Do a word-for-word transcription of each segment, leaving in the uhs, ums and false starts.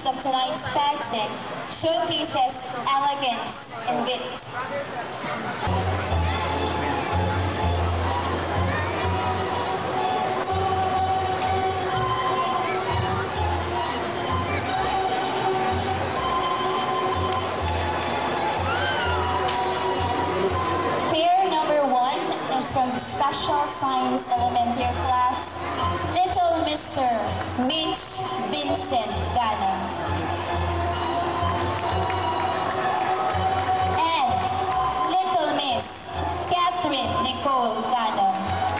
piece of tonight's pageant showcases elegance and wit. From Special Science Elementary Class, Little Mister Mitch Vincent Gano. And Little Miss Catherine Nicole Gano.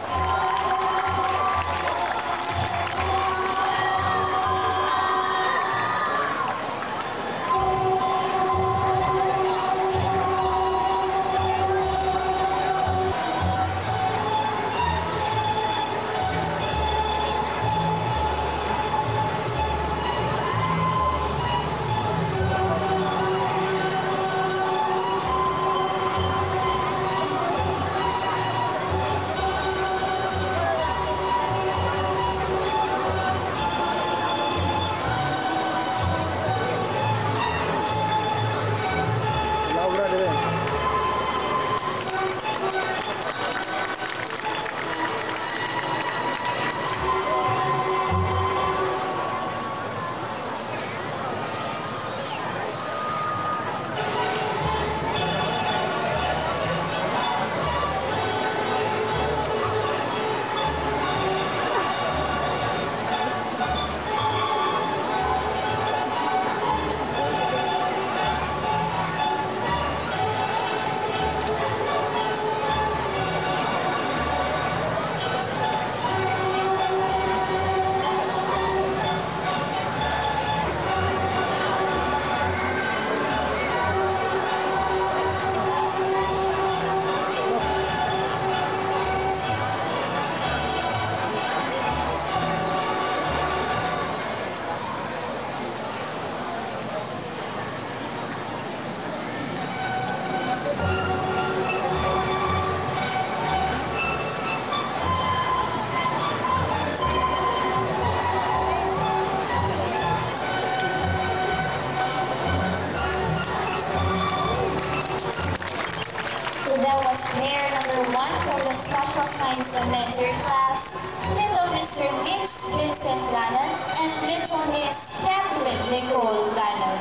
Player number one from the Special Science Elementary Class, Little Mister Mitch Vincent Ganon and Little Miss Catherine Nicole Ganon.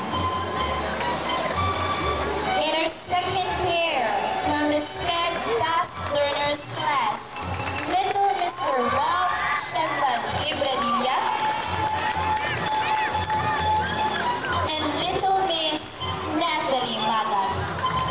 In our second pair from the Sped Fast Learners Class, Little Mister Rob Shevan Ibradilla and Little Miss Natalie Maga.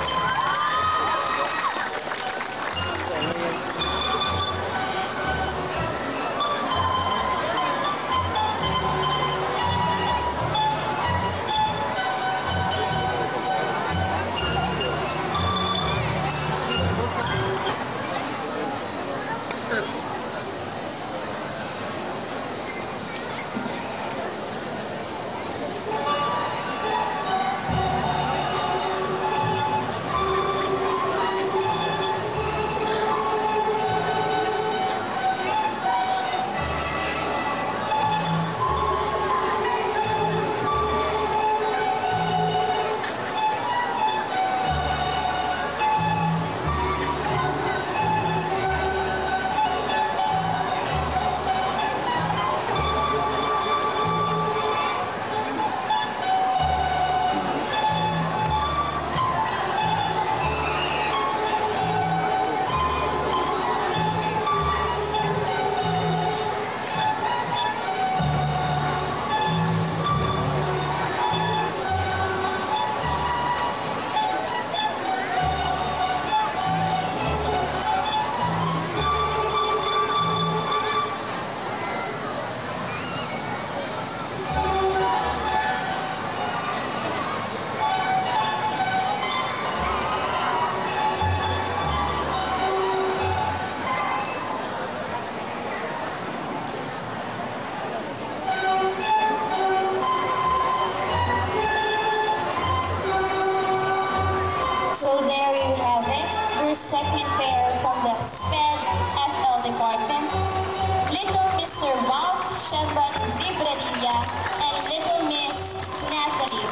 second pair from the Sped F L department, Little Mister Bob Shevan Libranilla and Little Miss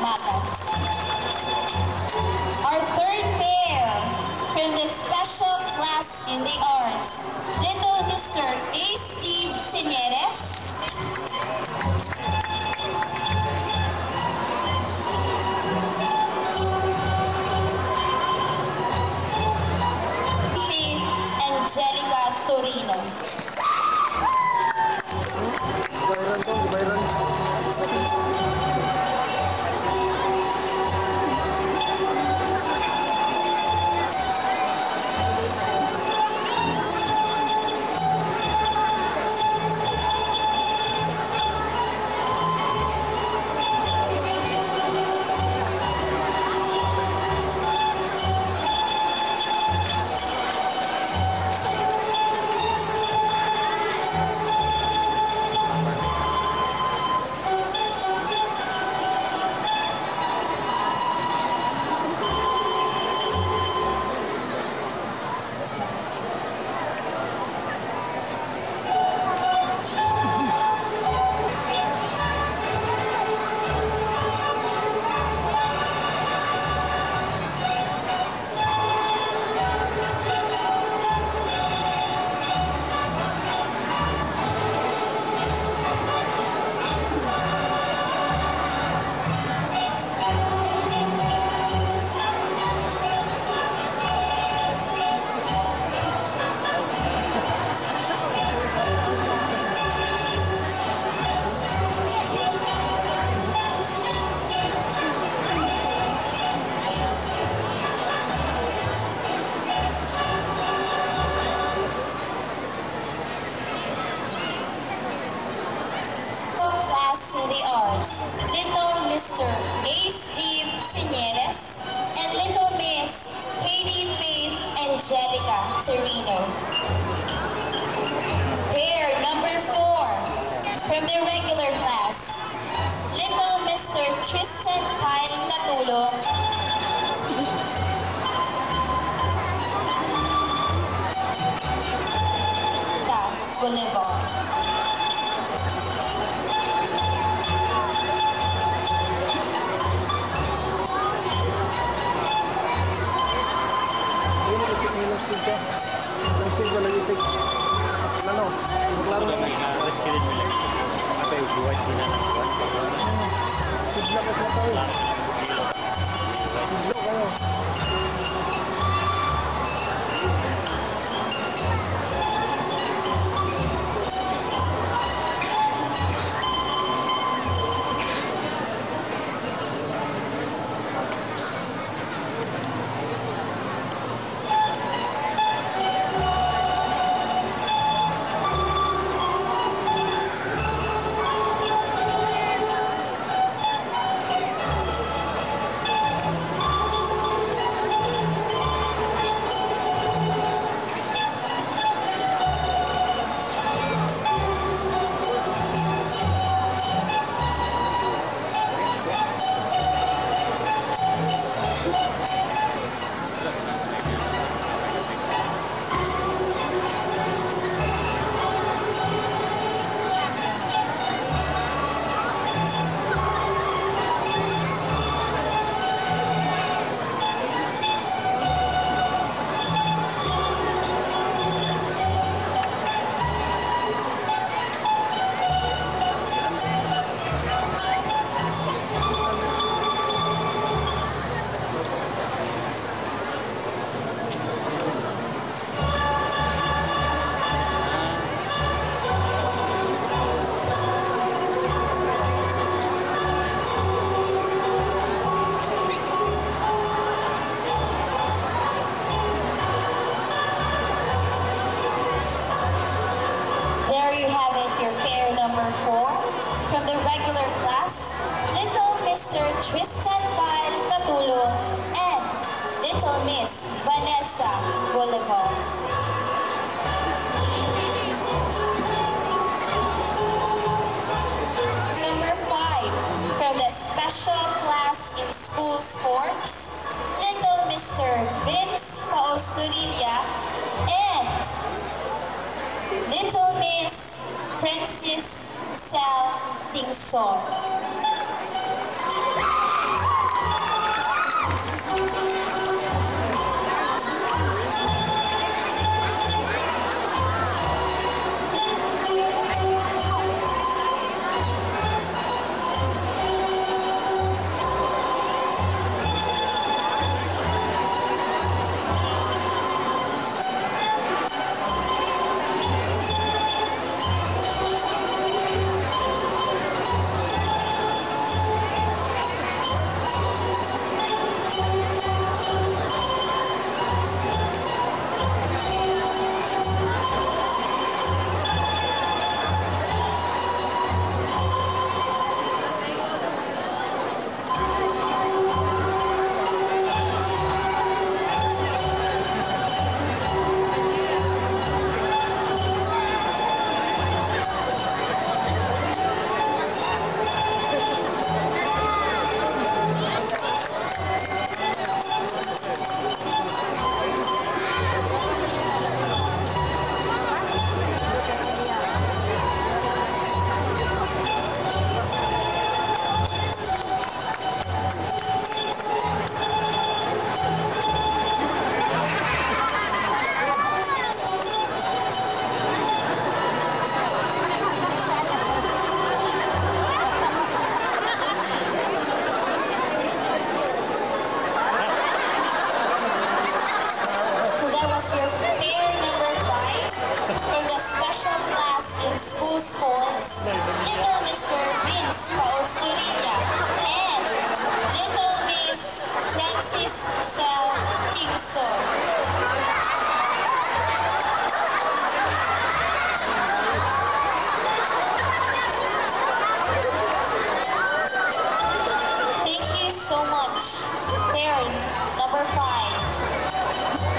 Mata. Our third pair from the special class in the arts, little Mister A. Steve Señeres Angelica Torino. Bayran to, bayran. In the arts, little Mister A. Steve Señeres and little Miss Katie Faith Angelica Torino. Pair number four from the regular class, little Mister Tristan Kyle Catulo Bolivar. Steve ka. Ang Steve ka lagi take. Ano? Maglaro na. Reskirin nila. Apa yung buhay sila ng buwan? Sidla ka sa tayo. Sidla kayo. from the regular class, little Mister Tristan Kyle Catulo and little Miss Vanessa Bolivar. Number five, from the special class in school sports, little Mister Vince Paosturilla and little Miss Francis Sal Tingson. So that was your pair number five from the special class in school sports, Little Mister Vince Pausturilla and Little Miss Francis Sel Timson. Thank you so much, pair number five.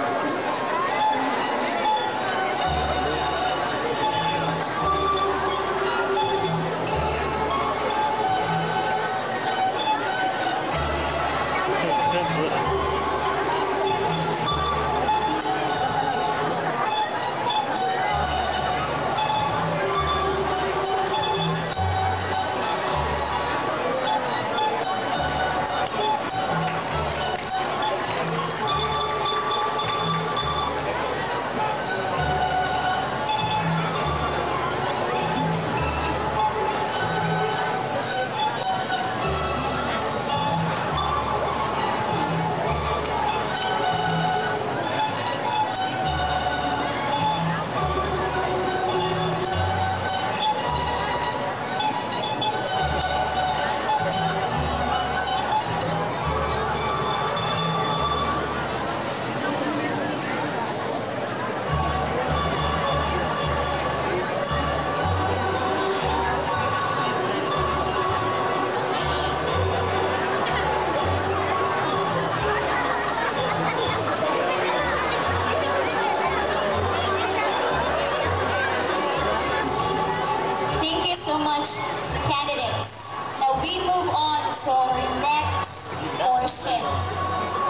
Thank you so much, candidates. Now we move on to our next portion.